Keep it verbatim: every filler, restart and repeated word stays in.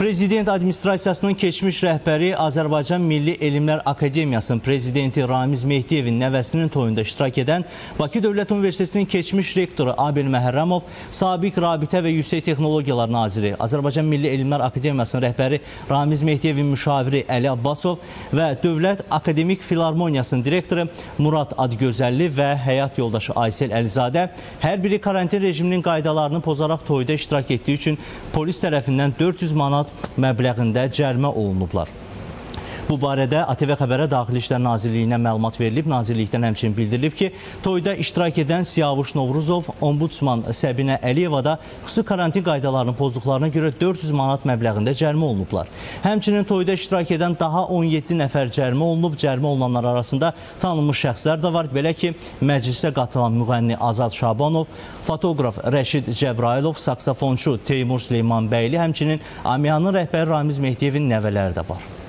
Prezident Administrasiyasının keçmiş rəhbəri Azərbaycan Milli Elmlər Akademiyasının prezidenti Ramiz Mehdiyevin nəvəsinin toyunda iştirak edən Bakı Dövlət Universitetinin keçmiş rektoru Abel Məhərrəmov, sabiq Rabitə və Yüksək Texnologiyalar Naziri, Azərbaycan Milli Elmlər Akademiyasının rəhbəri Ramiz Mehdiyevin müşaviri Əli Abbasov və Dövlət Akademik Filarmoniyasının direktoru Murad Adgözəlli və həyat yoldaşı Aysel Əlizadə hər biri karantin rejiminin qaydalarını pozaraq toyda iştirak etdiyi üçün polis tərəfindən dörd yüz manat məbləğində cərimə olunublar. Bu barədə A T V Xəbərə Daxili İşlər Nazirliyinə məlumat verilib. Nazirlikdən həmçinin bildirilib ki, toyda iştirak edən Siyavuş Novruzov, Ombudsman Səbinə Əliyeva da xüsusi karantin qaydalarını pozduqlarına görə dörd yüz manat məbləğində cərimə olunublar. Həmçinin toyda iştirak edən daha on yeddi nəfər cərimə olunub. Cərimə olunanlar arasında tanınmış şəxslər də var. Belə ki, məclisə qatılan müğənni Azad Şabanov, fotoqraf Rəşid Cəbrailov, saksafonçu Teymur Süleymanbəyli, həmçinin Amiyanın rəhbəri Ramiz Mehdiyevin nəvələri də var.